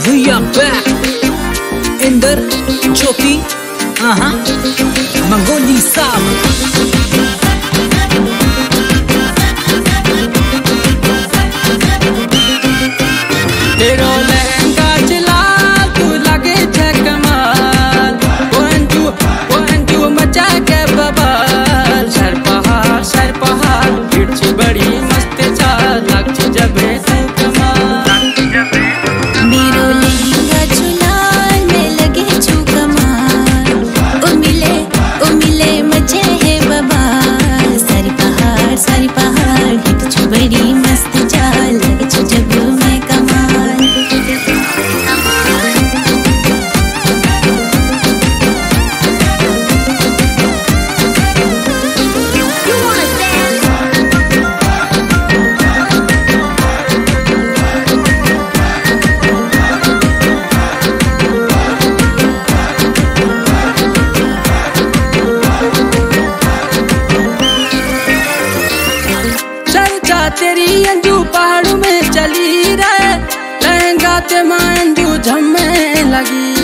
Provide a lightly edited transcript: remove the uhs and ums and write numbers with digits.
We are back. Inder, Jyoti, Mangoli Saab. तेरो लहंगा चला तू लगे छे कमाल, वो अंजू मचा के बवाल। सर पहाड़ हिट बड़ी मस्त चाल, लग जब तू कमाल। मेरो लहंगा चुलाल में लगे छू कमाल, ओ मिले मचे है बवाल। सर पहाड़ हिट बड़ी मस्त चाल, लग जब मैं कमाल। चर्चा तेरी अंजू पहाड़ों में चली रहे, लहंगा ते मां अंजू झम्मे लगी।